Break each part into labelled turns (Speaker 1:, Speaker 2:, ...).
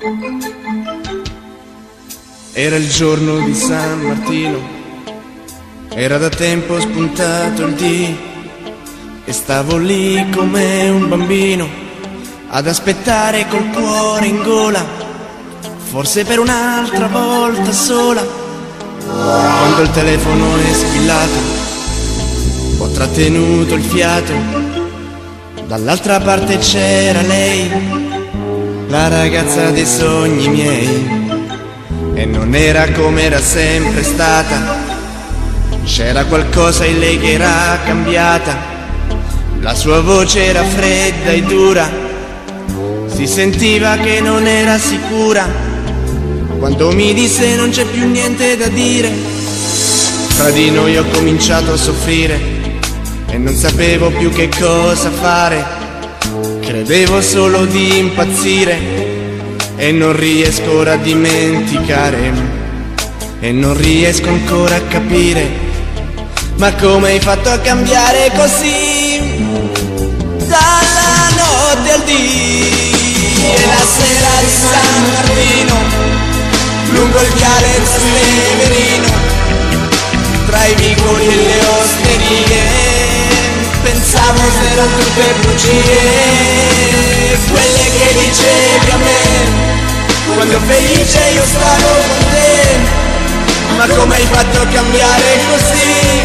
Speaker 1: Era il giorno di San Martino, era da tempo spuntato il dì e stavo lì come un bambino ad aspettare col cuore in gola, forse per un'altra volta sola. Quando il telefono è squillato, ho trattenuto il fiato, dall'altra parte c'era lei, la ragazza dei sogni miei. E non era come era sempre stata, c'era qualcosa in lei che era cambiata. La sua voce era fredda e dura, si sentiva che non era sicura. Quando mi disse non c'è più niente da dire, fra di noi ho cominciato a soffrire e non sapevo più che cosa fare. Credevo solo di impazzire e non riesco ora a dimenticare, e non riesco ancora a capire, ma come hai fatto a cambiare così? Dalla notte al dì e la sera di San Martino, lungo il viale Trastevere, tra i vicoli e le osterie, pensavo se erano tutte bugie, quelle che dicevi a me quando felice io stavo con te. Ma come hai fatto a cambiare così?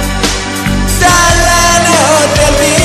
Speaker 1: Dalla notte al dì.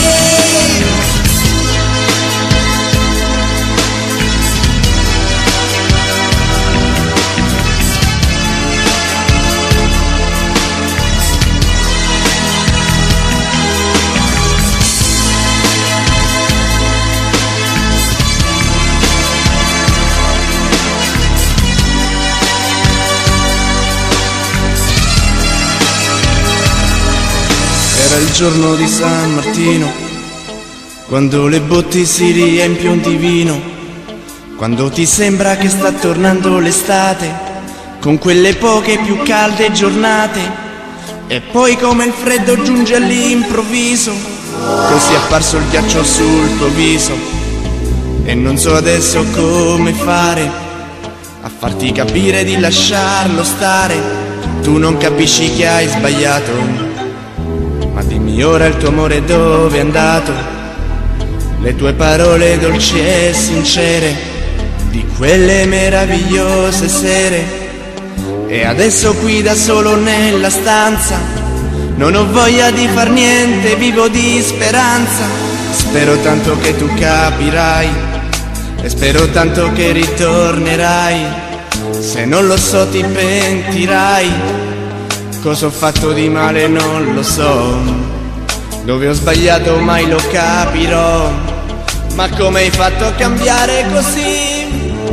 Speaker 1: Era il giorno di San Martino, quando le botti si riempiono di vino, quando ti sembra che sta tornando l'estate, con quelle poche più calde giornate, e poi come il freddo giunge all'improvviso, così è apparso il ghiaccio sul tuo viso, e non so adesso come fare a farti capire di lasciarlo stare. Tu non capisci che hai sbagliato, ma dimmi ora il tuo amore dove è andato, le tue parole dolci e sincere, di quelle meravigliose sere. E adesso qui da solo nella stanza, non ho voglia di far niente, vivo di speranza. Spero tanto che tu capirai, e spero tanto che ritornerai. Se non lo so ti pentirai. Cosa ho fatto di male non lo so, dove ho sbagliato mai lo capirò. Ma come hai fatto a cambiare così?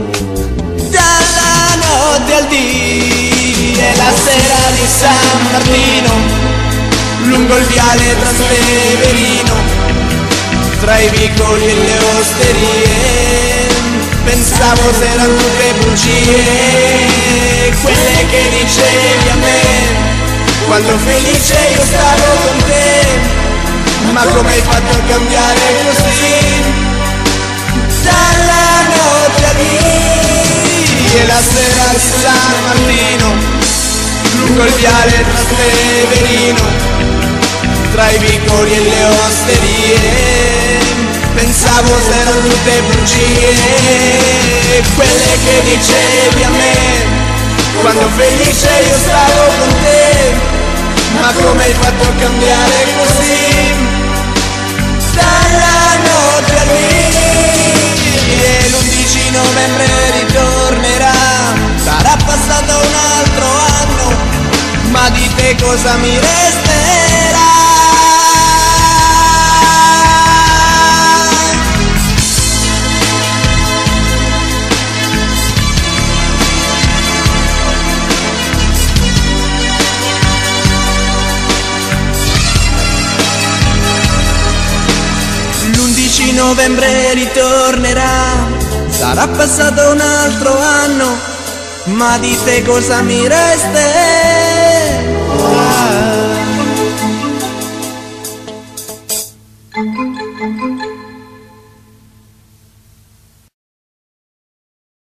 Speaker 1: Dalla notte al dì e la sera di San Martino, lungo il viale Trastevere, tra i vicoli e le osterie, pensavo se erano tutte bugie, quelle che dicevi a me quando felice io stavo con te. Ma come hai fatto a cambiare così? Dalla notte al dì e la sera di San Martino, lungo il viale Trastevere, tra i vicoli e le osterie, pensavo se erano tutte bugie, quelle che dicevi a me quando felice io stavo con te. Ma come hai fatto a cambiare così? Dalla notte al dì e l'11 novembre ritornerà, sarà passato un altro anno, ma di te cosa mi resterà? L'11 novembre ritornerà, sarà passato un altro anno, ma di te cosa mi resterà?